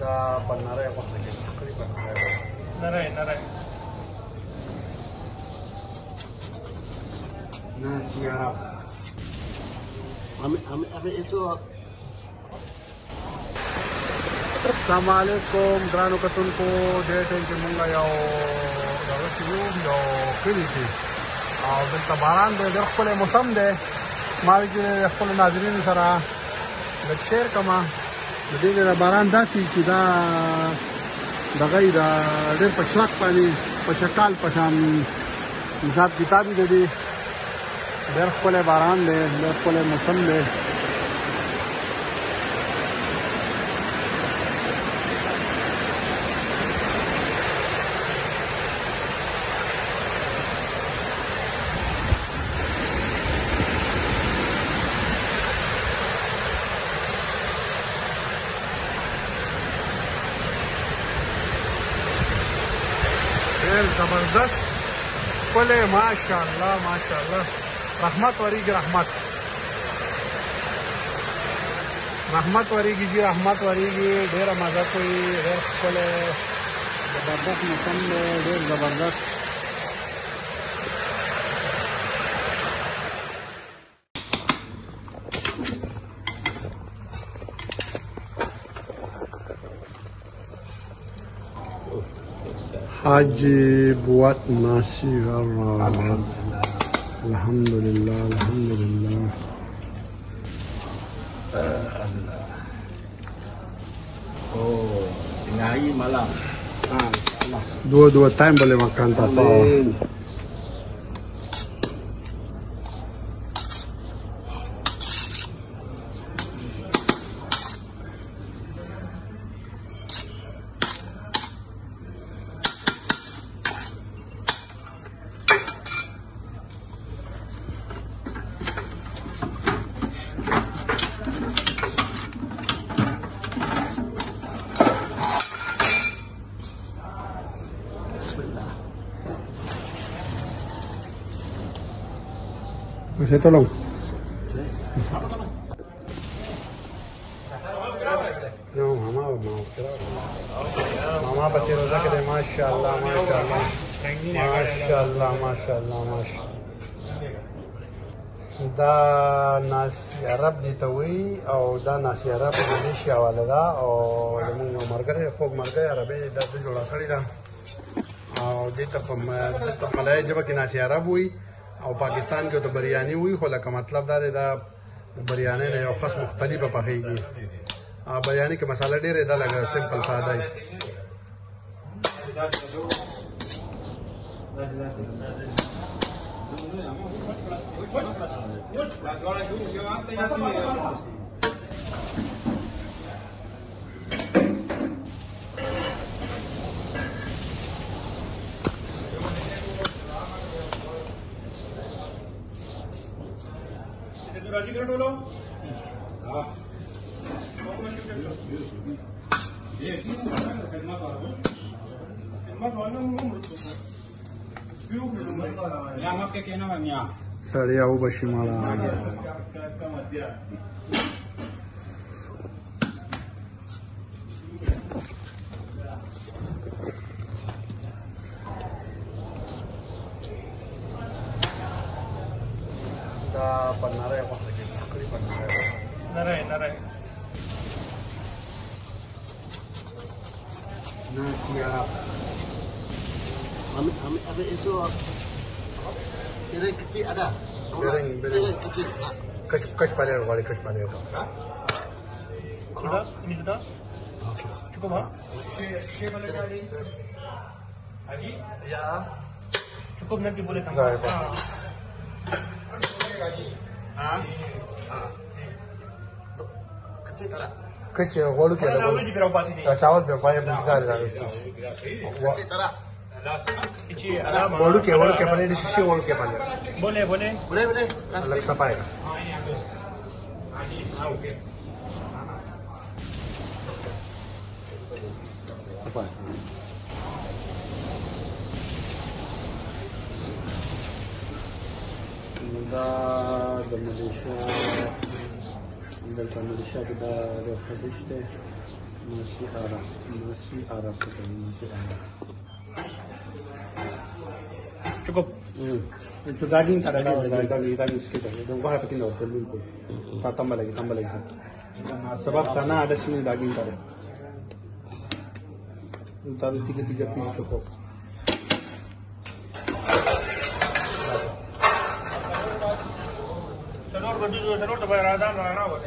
دا بناره غوښه کې تقریبا نری ناسی عرب hame eso السلام علیکم ګرانو کتونکو ډېر ټایم چې مونږ یو دغه کې یو کلي کې او دلته باران دی ډېر ښکلی موسم دی ما وی چې خپلو ناظرینو سره لږ شیر کړمه د دې نه باران داسې چې دا دغه یې د ډېر په شلق باندې په شکال په شان حساب کتاب یې د دې ډېر ښکلی باران دی ډېر ښکلی موسم دی زبردست ښکلی ماشاءالله ماشاءالله رحمت وریږي رحمت وریږي جی رحمت وریږي ډېره مزه کوي ډېر ښکلی زبردست موسم دی ډېر زبردست حاجی بوات ناسی الحمدللہ الحمدللہ Ngayi malam. Dua time boleh makan tanpa Saya tolong. No, mama pasti roza ke deh, masyaallah. Da nasi Arab ditawi, atau da nasi Arab Indonesia walada, atau yang marga folk marga Arabi da jual kali da. Atau di tempat Malaya juga kita nasi Arab wi. او پاکستان کې ته بریانی وي خو لکه مطلب دا دی دا بریانی نه یو خاص مختلفه پخېږي بریانی کې مساله ډېرې ده لکه سمپل ساده وي राजी कर बोलो हां سړی او بشي ماړه بناره غوښه کې تقریبا نری ناسی عرب hame eso piring kecil ada piring kecil kecil paling ini sudah cukup Pak Haji ya cukup nanti boleh tambah kecil walau kita चावल पे पाए बिस्तार walau ke paling di sisi walau ke paling boleh lagi sampai apa da Malaysia دلته ملیشیا کې دا د خدیش دی Nasi Arab. Nasi Arab katanya, nasi Arab. Cukup. Itu daging tak ada lagi, daging sedikit aja. Itu gua hapetin dah terlalu pun. Tambah lagi. Sebab sana ada sini daging tak ada. Taruh 3 piece cukup. Telur terbayar ada mana boleh.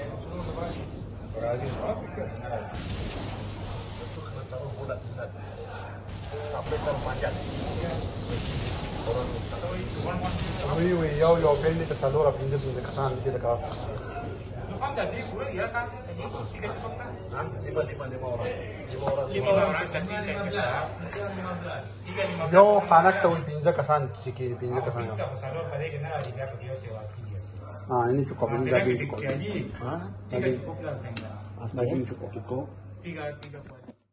Wih, yo, pilih ke telur, pinjam kesan di sini kau. Kan jadi gue ya kan, jadi 3 cukup kan? 5 orang. 5 orang jadi 15. Yo, anak tahu pinjam kesan, ciki pinjam kesan. Ini cukup, ini daging cukup. Daging cukup. 3